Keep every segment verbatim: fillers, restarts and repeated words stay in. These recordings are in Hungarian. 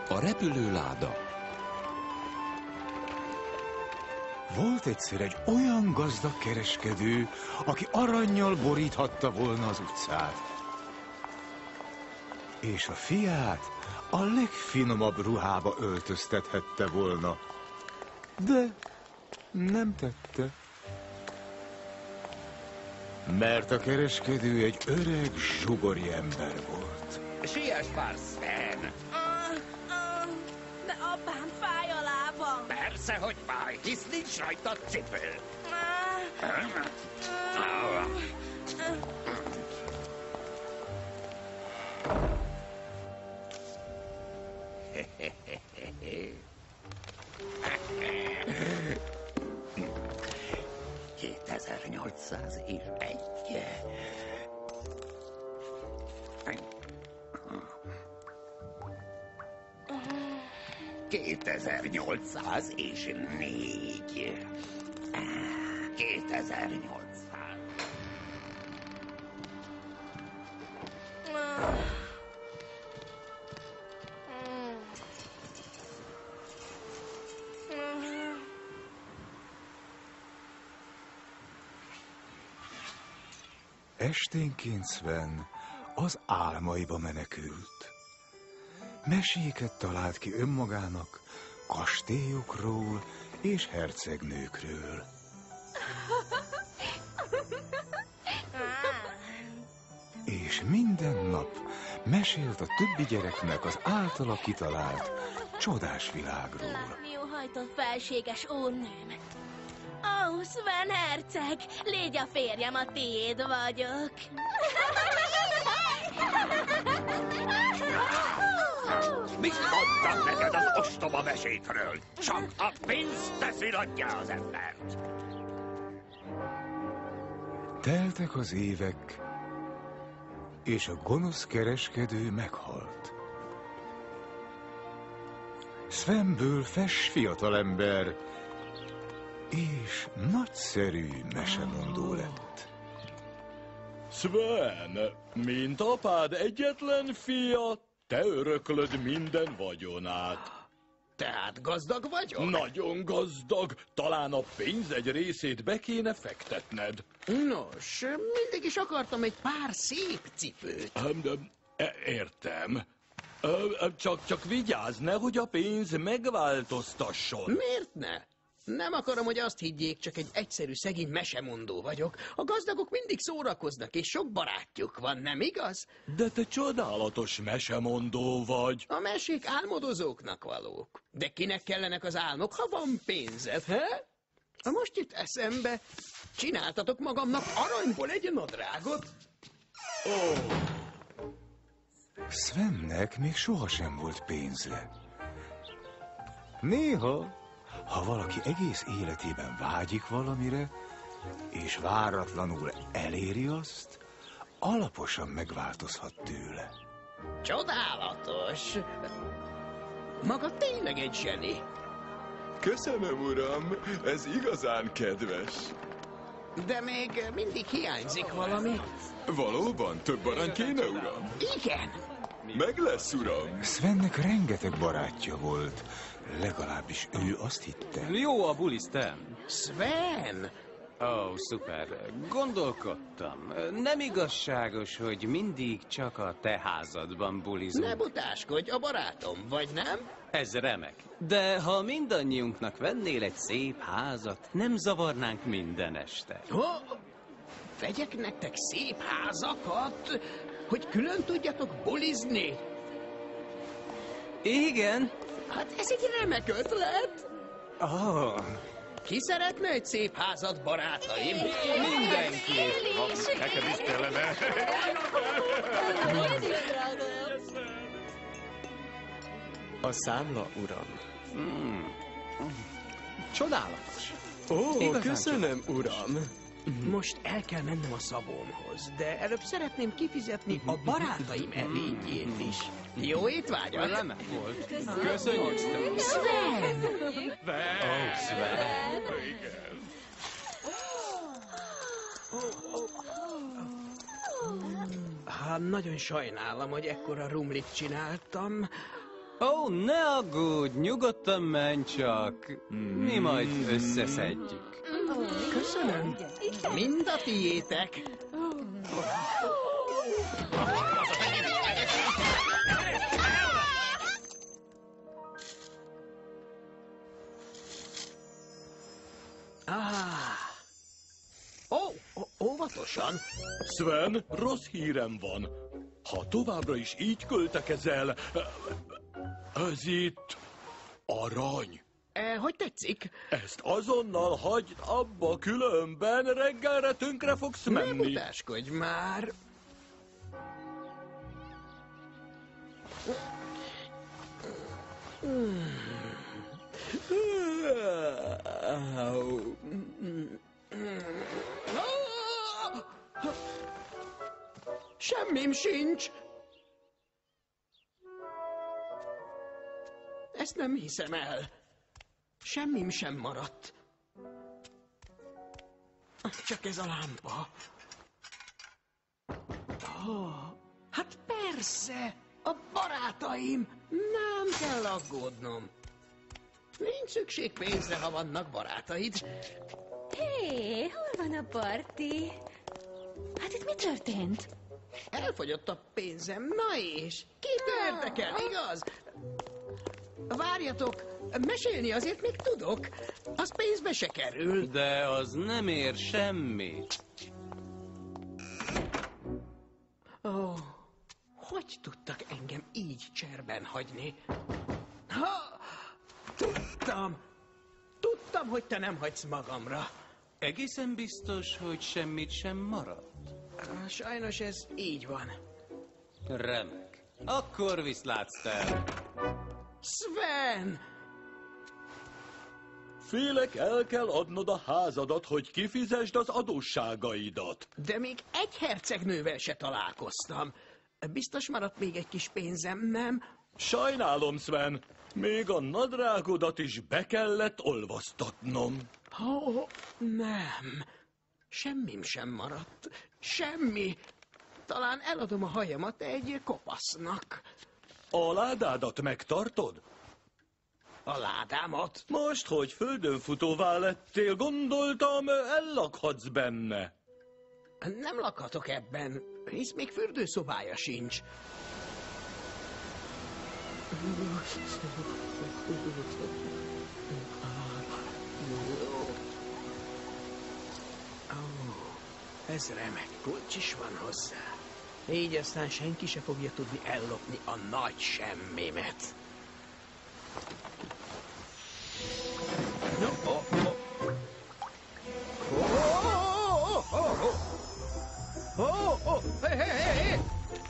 A repülőláda. Volt egyszer egy olyan gazdag kereskedő, aki arannyal boríthatta volna az utcát. És a fiát a legfinomabb ruhába öltöztethette volna. De nem tette. Mert a kereskedő egy öreg, zsugori ember volt. Siess már, Sven! Ah, ah, de apám, fáj a lábam. Persze, hogy fáj, hisz nincs rajta cipő. Ah, ah, kétezer-nyolcszáz és egy. kétezer-nyolcszáz és négy. kétezer-nyolcszáz. Esténként Sven az álmaiba menekült. Meséket talált ki önmagának kastélyokról és hercegnőkről. És minden nap mesélt a többi gyereknek az általa kitalált csodás világról. látni óhajtott felséges úrnőm. Ó, oh, Sven herceg, légy a férjem, a tiéd vagyok. Mit mondtam neked az ostoba mesékről? Csak a pénz teszi nagyjá az embert. Teltek az évek, és a gonosz kereskedő meghalt. Svenből fes fiatalember, és nagyszerű mesemondó lett. Sven, mint apád egyetlen fia, te öröklöd minden vagyonát. Tehát gazdag vagyok? Nagyon gazdag, talán a pénz egy részét be kéne fektetned. Nos, mindig is akartam egy pár szép cipőt. Hm, de, e- értem. Ö, Csak, csak vigyázz, nehogy a pénz megváltoztasson. Miért ne? Nem akarom, hogy azt higgyék, csak egy egyszerű szegény mesemondó vagyok. A gazdagok mindig szórakoznak, és sok barátjuk van, nem igaz? De te csodálatos mesemondó vagy. A mesék álmodozóknak valók. De kinek kellenek az álmok, ha van pénzed, he? Ha most jut eszembe, csináltatok magamnak aranyból egy nadrágot. Ó, oh. Svennek még sohasem volt pénze. Néha, ha valaki egész életében vágyik valamire, és váratlanul eléri azt, alaposan megváltozhat tőle. Csodálatos! Maga tényleg egy zseni. Köszönöm, uram, ez igazán kedves. De még mindig hiányzik valami. Valóban több arany kéne, uram? Igen. Meg lesz, uram. Svennek rengeteg barátja volt, legalábbis ő azt hitte. Jó a buli, Stan. Sven! Ó, oh, szuper. Gondolkodtam. Nem igazságos, hogy mindig csak a te házadban bulizunk. Ne butáskodj, a barátom, vagy nem? Ez remek. De ha mindannyiunknak vennél egy szép házat, nem zavarnánk minden este. Oh, vegyek nektek szép házakat, hogy külön tudjatok bulizni? Igen? Hát ez egy remek ötlet. Oh. Ki szeretne egy szép házat, barátaim? Mindenki. Nekem is kellene. A számla, uram. Mm. Csodálatos. Ó, Igazán köszönöm, uram. Most el kell mennem a szabómhoz, de előbb szeretném kifizetni a barátaim ebédjét is. Jó étvágyat! Remek volt. Köszönjük, Stan. Sven! Ó, Sven. Hát nagyon sajnálom, hogy ekkora rumlit csináltam. Ó, ne aggódj, nyugodtan menj csak. Mi majd összeszedjük. Köszönöm. Mind a tiétek. Ah. Ó, ó, óvatosan. Sven, rossz hírem van. Ha továbbra is így költekezel, ez itt arany. E, hogy tetszik? Ezt azonnal hagyd abba, különben reggelre tönkre fogsz Nem menni. utáskodj már. Semmim sincs. Ezt nem hiszem el. Semmim sem maradt. Csak ez a lámpa. Oh, hát persze, a barátaim. Nem kell aggódnom. Nincs szükség pénzre, ha vannak barátaid. Hé, hol van a parti? Hát itt mi történt? Elfogyott a pénzem, na és? Kit érdekel, igaz? Várjatok, mesélni azért még tudok. Az pénzbe se kerül. De az nem ér semmit. Ó, oh, hogy tudtak engem így cserben hagyni? Ha, tudtam. Tudtam, hogy te nem hagysz magamra. Egészen biztos, hogy semmit sem maradt? Sajnos ez így van. Remek. Akkor viszlátsz te. Sven! Félek, el kell adnod a házadat, hogy kifizesd az adósságaidat. De még egy hercegnővel se találkoztam. Biztos maradt még egy kis pénzem, nem? Sajnálom, Sven. Még a nadrágodat is be kellett olvasztatnom. Ó, oh, nem. Semmim sem maradt. Semmi. Talán eladom a hajamat egy kopasznak. A ládádat megtartod? A ládámat? Most, hogy földönfutóvá lettél, gondoltam, ellakhatsz benne. Nem lakhatok ebben, hisz még fürdőszobája sincs. Oh, ez remek, kulcs is van hozzá. Így aztán senki se fogja tudni ellopni a nagy semmimet. No, oh, oh. Oh, oh, oh, oh. Oh, oh, hey, hey, hey, hey.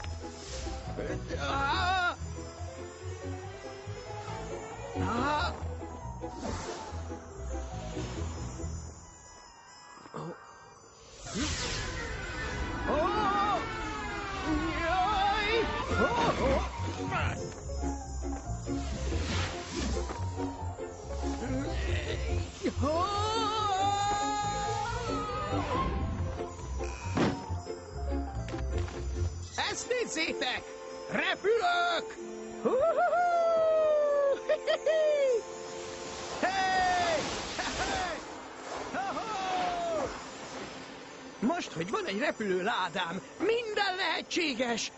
Ah. Ah. Oh. Oh. Yay. Oh, oh. Ezt nézzétek! Repülök! Hey! Most, hogy van egy repülő ládám, minden lehetséges!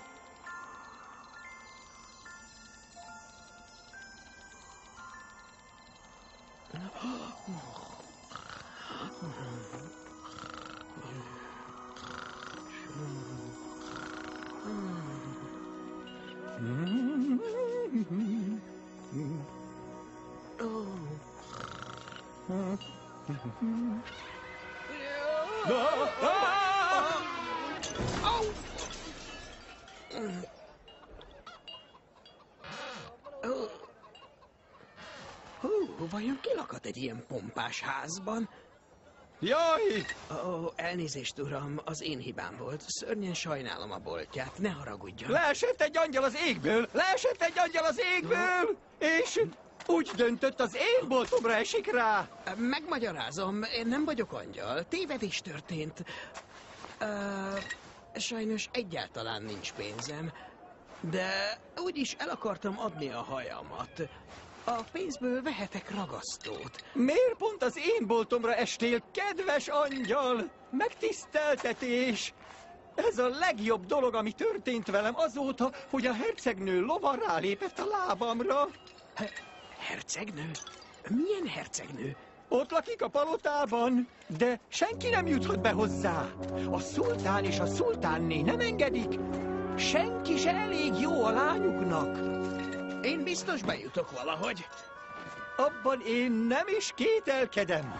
Hú, vajon ki lakat egy ilyen pompás házban? Jaj! Ó, elnézést, uram, az én hibám volt. Szörnyen sajnálom a boltját, ne haragudjon. Leesett egy angyal az égből! Leesett egy angyal az égből! És úgy döntött, az én boltomra esik rá! Megmagyarázom, én nem vagyok angyal. Tévedés történt. Uh, sajnos egyáltalán nincs pénzem. De úgyis el akartam adni a hajamat. A pénzből vehetek ragasztót. Miért pont az én boltomra estél, kedves angyal? Megtiszteltetés! Ez a legjobb dolog, ami történt velem azóta, hogy a hercegnő lova rálépett a lábamra. He- hercegnő? Milyen hercegnő? Ott lakik a palotában, de senki nem juthat be hozzá. A szultán és a szultánné nem engedik. Senki se elég jó a lányuknak. Én biztos bejutok valahogy. Abban én nem is kételkedem.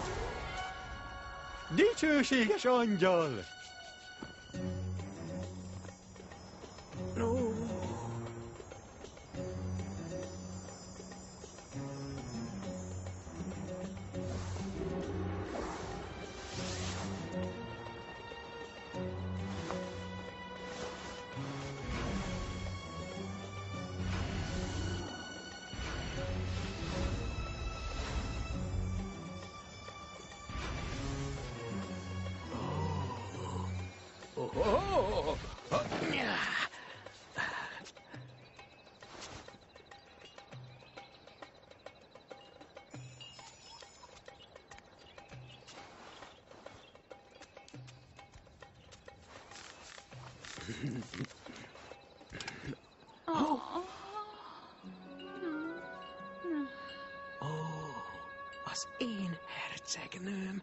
Dicsőséges angyal! Ó. Oh, az én hercegnőm.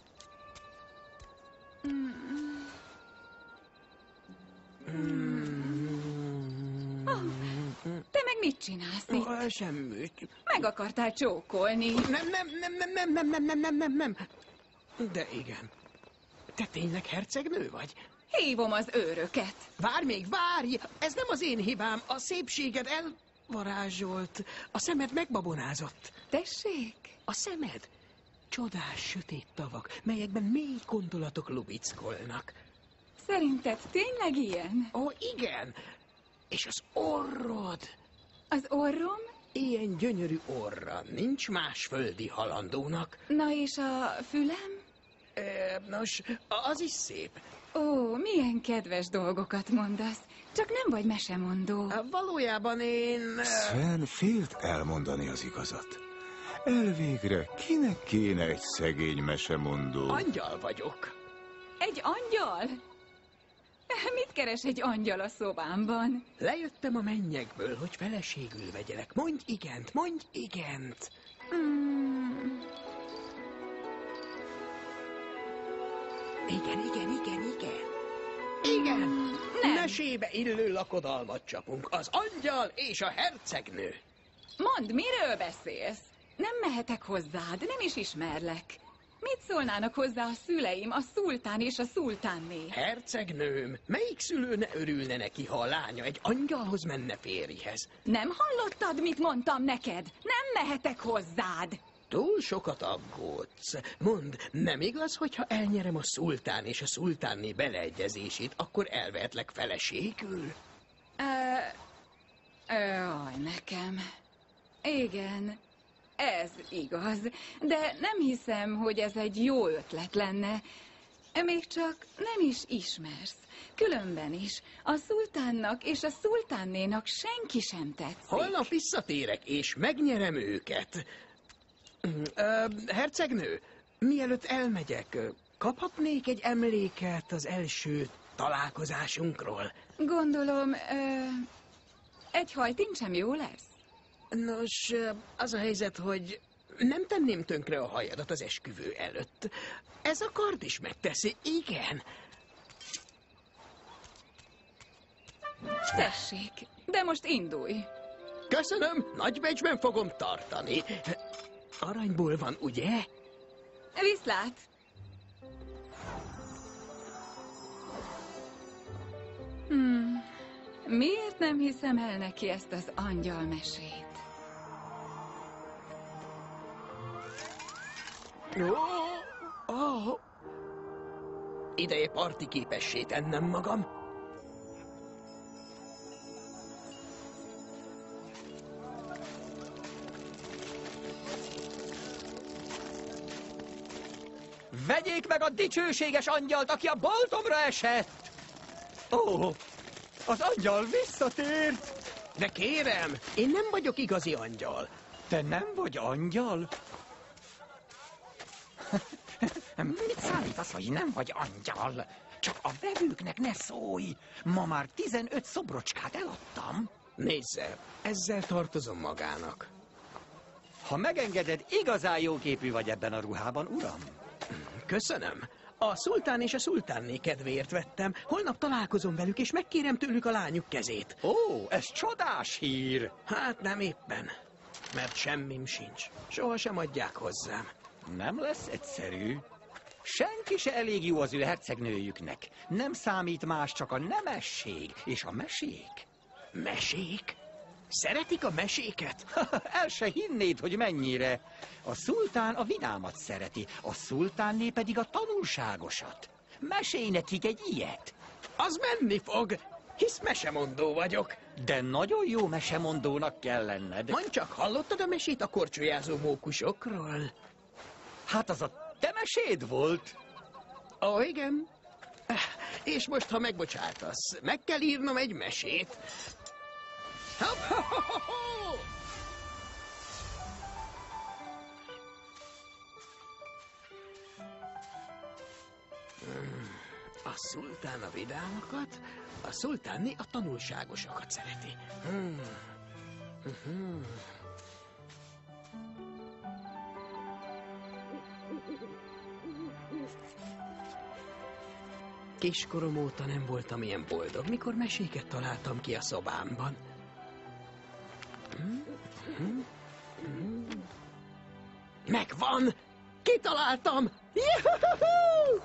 Te meg mit csinálsz itt? Oh, semmit. Meg akartál csókolni. Nem, nem, nem, nem, nem, nem, nem, nem, nem, nem, nem. De igen. Te tényleg hercegnő vagy? Hívom az őröket. Várj még, várj! Ez nem az én hibám. A szépséged elvarázsolt. A szemed megbabonázott. Tessék? A szemed csodás sötét tavak, melyekben mély gondolatok lubickolnak. Szerinted tényleg ilyen? Ó, igen. És az orrod. Az orrom? Ilyen gyönyörű orra nincs más földi halandónak. Na és a fülem? E, nos, az is szép. Ó, milyen kedves dolgokat mondasz. Csak nem vagy mesemondó. Valójában én... Sven félt elmondani az igazat. Elvégre kinek kéne egy szegény mesemondó? Angyal vagyok. Egy angyal? Mit keres egy angyal a szobámban? Lejöttem a mennyekből, hogy feleségül vegyelek. Mondj igent, mondj igent. Mm. Igen, igen, igen, igen. Igen! Nem. Mesébe illő lakodalmat csapunk. Az angyal és a hercegnő. Mondd, miről beszélsz? Nem mehetek hozzád, nem is ismerlek. Mit szólnának hozzá a szüleim, a szultán és a szultánné? Hercegnőm, melyik szülő ne örülne neki, ha a lánya egy angyalhoz menne férjhez? Nem hallottad, mit mondtam neked? Nem mehetek hozzád. Túl sokat aggódsz. Mondd, nem igaz, hogyha elnyerem a szultán és a szultánné beleegyezését, akkor elvehetlek feleségül? Jaj, nekem. Igen, ez igaz, de nem hiszem, hogy ez egy jó ötlet lenne. Még csak nem is ismersz. Különben is a szultánnak és a szultánnénak senki sem tetszik. Holnap visszatérek, és megnyerem őket. Ö, hercegnő, mielőtt elmegyek, kaphatnék egy emléket az első találkozásunkról? Gondolom, ö, egy hajtincsem jó lesz? Nos, az a helyzet, hogy nem tenném tönkre a hajadat az esküvő előtt. Ez a kard is megteszi, igen. Tessék, de most indulj. Köszönöm, nagybecsben fogom tartani. Aranyból van, ugye? Viszlát! Hmm. Miért nem hiszem el neki ezt az angyalmesét? Ó, ó. Ideje parti képessé tennem magam. Vegyék meg a dicsőséges angyalt, aki a boltomra esett! Ó, Az angyal visszatért! De kérem, én nem vagyok igazi angyal. Te nem vagy angyal? Mit számít az, hogy nem vagy angyal? Csak a vevőknek ne szólj! Ma már tizenöt szobrocskát eladtam. Nézze, ezzel tartozom magának. Ha megengeded, igazán jóképű vagy ebben a ruhában, uram. Köszönöm. A szultán és a szultánné kedvéért vettem. Holnap találkozom velük, és megkérem tőlük a lányuk kezét. Ó, ez csodás hír! Hát nem éppen, mert semmim sincs. Soha sem adják hozzám. Nem lesz egyszerű. Senki se elég jó az ő hercegnőjüknek. Nem számít más, csak a nemesség és a mesék. Mesék? Szeretik a meséket? El se hinnéd, hogy mennyire. A szultán a vidámat szereti, a szultánné pedig a tanulságosat. Mesélj nekik egy ilyet. Az menni fog, hisz mesemondó vagyok. De nagyon jó mesemondónak kell lenned. Mondd csak, hallottad a mesét a korcsolyázó mókusokról? Hát az a te meséd volt. Ó, igen. És most, ha megbocsátasz, meg kell írnom egy mesét. Hopp, ho, ho, ho, ho! A szultán a vidámakat, a szultánné a tanulságosakat szereti. Hmm. Uh-huh. Kiskorom óta nem voltam ilyen boldog, mikor meséket találtam ki a szobámban. Megvan! Kitaláltam! Juhu!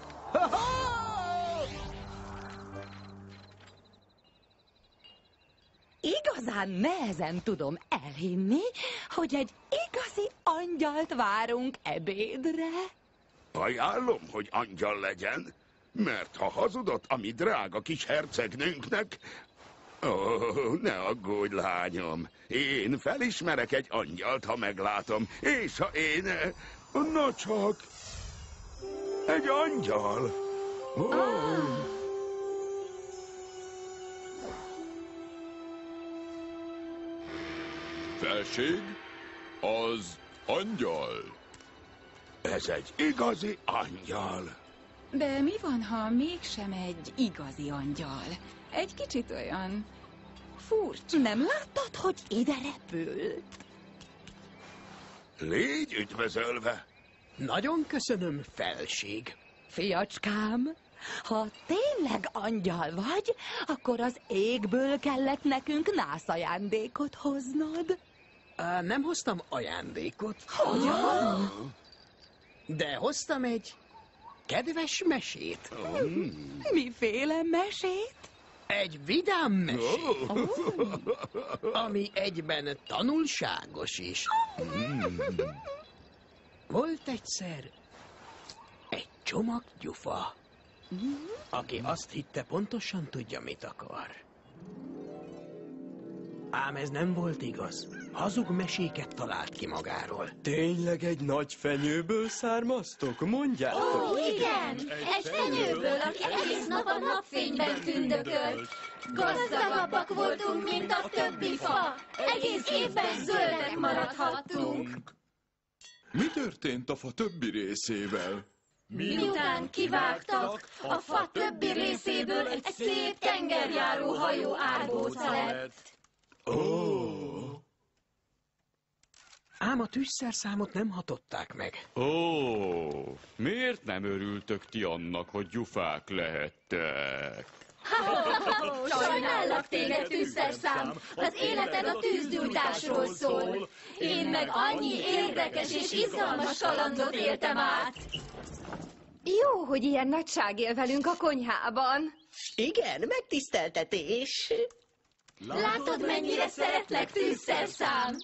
Igazán nehezen tudom elhinni, hogy egy igazi angyalt várunk ebédre. Ajánlom, hogy angyal legyen, mert ha hazudott a mi drága kis hercegnőnknek... Ó, ne aggódj, lányom, én felismerek egy angyalt, ha meglátom, és ha én... Na csak... Egy angyal! Oh. Ah. Felség, az angyal. Ez egy igazi angyal. De mi van, ha mégsem egy igazi angyal? Egy kicsit olyan furcsa. Nem láttad, hogy ide repült? Légy üdvözölve. Nagyon köszönöm, felség. Fiacskám, ha tényleg angyal vagy, akkor az égből kellett nekünk nászajándékot hoznod. Á, nem hoztam ajándékot. Hogyan? De hoztam egy kedves mesét. Hmm. Miféle mesét? Egy vidám mesét, oh. ami egyben tanulságos is. Mm. Volt egyszer egy csomag gyufa, aki azt hitte, pontosan tudja, mit akar. Ám ez nem volt igaz. Hazug meséket talált ki magáról. Tényleg egy nagy fenyőből származtok? Mondjátok! Ó, igen! Egy fenyőből, aki egész nap a napfényben tündökölt. Gazdagabbak voltunk, mint a többi fa. Egész évben zöldek maradhattunk. Mi történt a fa többi részével? Miután kivágtak, a fa többi részéből egy szép tengerjáró hajó árbóca lett. Ó! Oh. Ám a tűzszerszámot nem hatották meg. Ó, oh, miért nem örültök ti annak, hogy gyufák lehettek? Sajnállak téged, tűzszerszám! Az életed a tűzgyújtásról szól. Én meg annyi érdekes és izgalmas kalandot éltem át. Jó, hogy ilyen nagyság él velünk a konyhában. Igen, megtiszteltetés. Látod, mennyire szeretlek, tűzszerszám?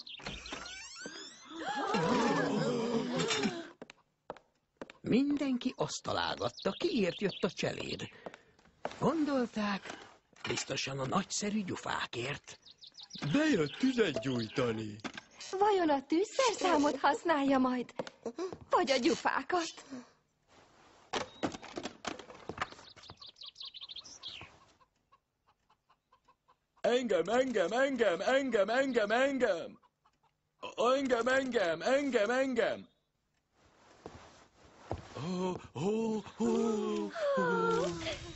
Mindenki azt találgatta, kiért jött a cseléd. Gondolták, biztosan a nagyszerű gyufákért. Bejött tüzet gyújtani. Vajon a tűzszerszámot használja majd? Vagy a gyufákat? Engem, engem, engem, engem, engem, engem! Engem, engem, engem, engem! Oh, oh, oh, oh.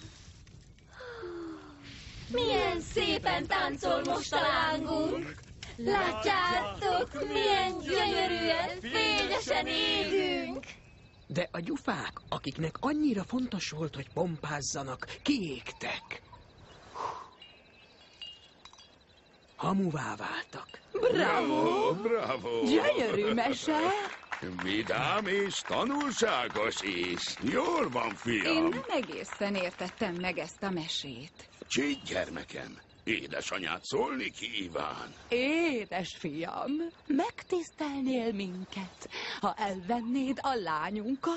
Milyen szépen táncol most a lángunk! Látjátok, milyen gyönyörűen, fényesen égünk! De a gyufák, akiknek annyira fontos volt, hogy pompázzanak, kiégtek. Hamuvá váltak. Bravo! Bravo! Gyönyörű mese! Vidám és tanulságos is. Jól van, Én fiam. nem egészen értettem meg ezt a mesét. Csígy, gyermekem. Édesanyát szólni kíván. Édes fiam, megtisztelnél minket, ha elvennéd a lányunkat?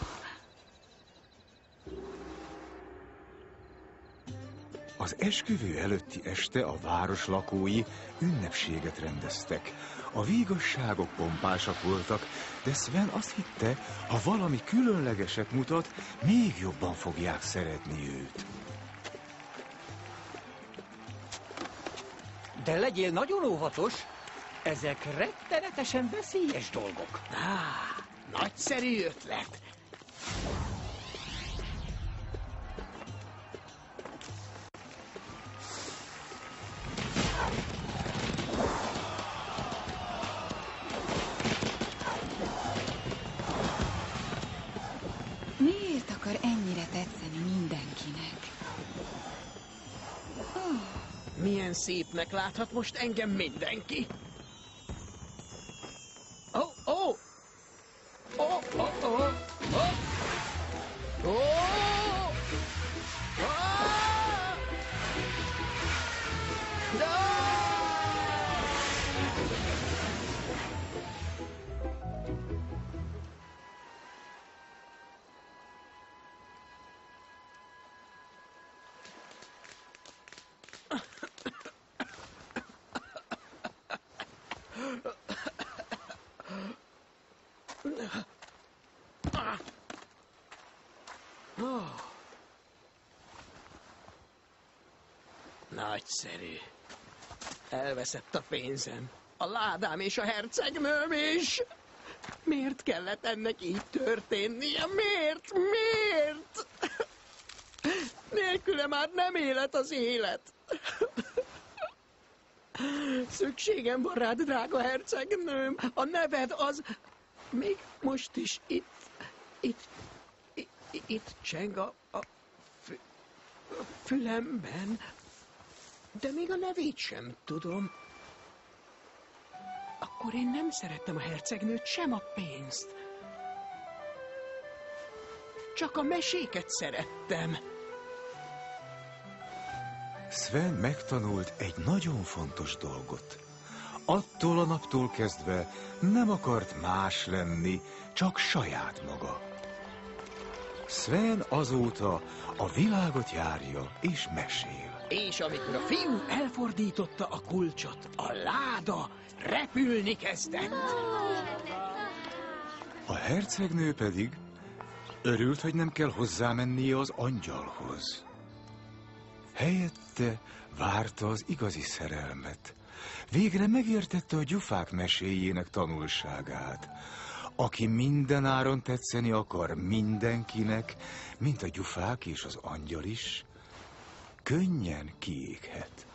Az esküvő előtti este a város lakói ünnepséget rendeztek. A vígasságok pompásak voltak, de Sven azt hitte, ha valami különlegeset mutat, még jobban fogják szeretni őt. De legyél nagyon óvatos, ezek rettenetesen veszélyes dolgok. Á, nagyszerű ötlet. Miért akar ennyire tetszeni mindenkinek? Oh. Milyen szépnek láthat most engem mindenki. Ó, ó! Ó, ó, ó! Ó! Ó! Oh. Nagyszerű. Elveszett a pénzem, a ládám és a hercegnőm is. Miért kellett ennek így történnie? Miért? Miért? Nélküle már nem élet az élet. Szükségem van rád, drága hercegnőm. A neved az... Még most is itt... Itt... Itt, itt cseng a... a fü, a fülemben. De még a nevét sem tudom. Akkor én nem szerettem a hercegnőt, sem a pénzt. Csak a meséket szerettem. Sven megtanult egy nagyon fontos dolgot. Attól a naptól kezdve nem akart más lenni, csak saját maga. Sven azóta a világot járja és mesél. És amikor a fiú elfordította a kulcsot, a láda repülni kezdett. A hercegnő pedig örült, hogy nem kell hozzámennie az angyalhoz. Helyette várta az igazi szerelmet. Végre megértette a gyufák meséjének tanulságát. Aki mindenáron tetszeni akar mindenkinek, mint a gyufák és az angyal is, könnyen kiéghet.